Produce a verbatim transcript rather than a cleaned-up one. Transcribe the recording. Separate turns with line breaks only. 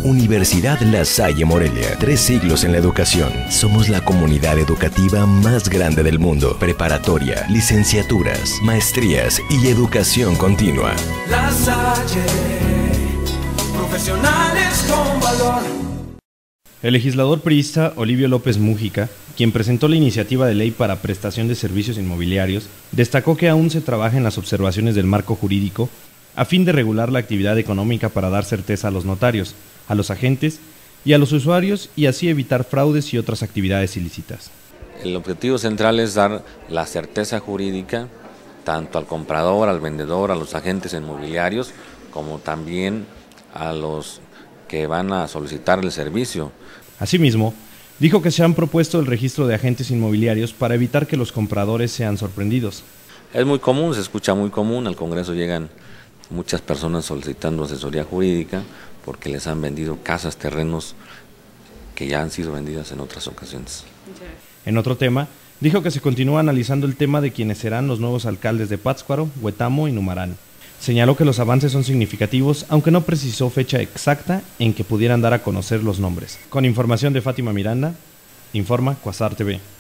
Universidad La Salle Morelia, tres siglos en la educación. Somos la comunidad educativa más grande del mundo. Preparatoria, licenciaturas, maestrías y educación continua.
La Salle, profesionales con valor.
El legislador priista Olivio López Mújica, quien presentó la iniciativa de ley para prestación de servicios inmobiliarios, destacó que aún se trabaja en las observaciones del marco jurídico a fin de regular la actividad económica para dar certeza a los notarios, a los agentes y a los usuarios y así evitar fraudes y otras actividades ilícitas.
El objetivo central es dar la certeza jurídica tanto al comprador, al vendedor, a los agentes inmobiliarios, como también a los que van a solicitar el servicio.
Asimismo, dijo que se han propuesto el registro de agentes inmobiliarios para evitar que los compradores sean sorprendidos.
Es muy común, se escucha muy común, al Congreso llegan muchas personas solicitando asesoría jurídica porque les han vendido casas, terrenos que ya han sido vendidas en otras ocasiones.
En otro tema, dijo que se continúa analizando el tema de quienes serán los nuevos alcaldes de Pátzcuaro, Huetamo y Numarán. Señaló que los avances son significativos, aunque no precisó fecha exacta en que pudieran dar a conocer los nombres. Con información de Fátima Miranda, informa Quasar T V.